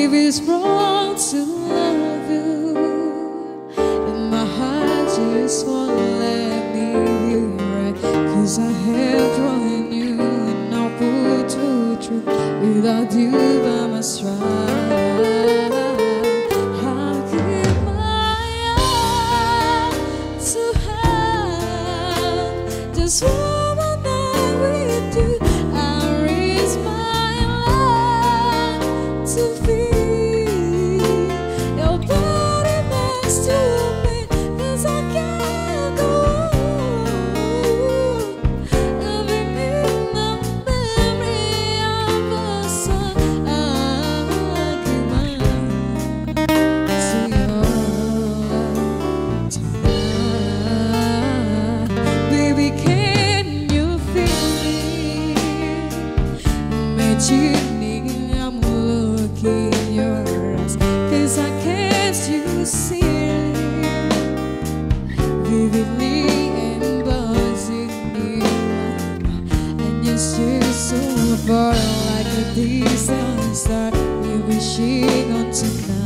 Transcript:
if it's wrong to love you, and my heart just won't let me be right. 'Cause I have drawn you and I'll pull through without you by my side. I'll give my all to have just one more night with you. I risk my life to feel your body next to me. 'Cause I can't go on living in the memory of a song. I give my love to you tonight. Baby, can you feel me? Imagining I'm looking in your eyes. 'Cause I can't you see it vividly and buzzing me. And you're still so far, like a distant star. Maybe she gone tonight.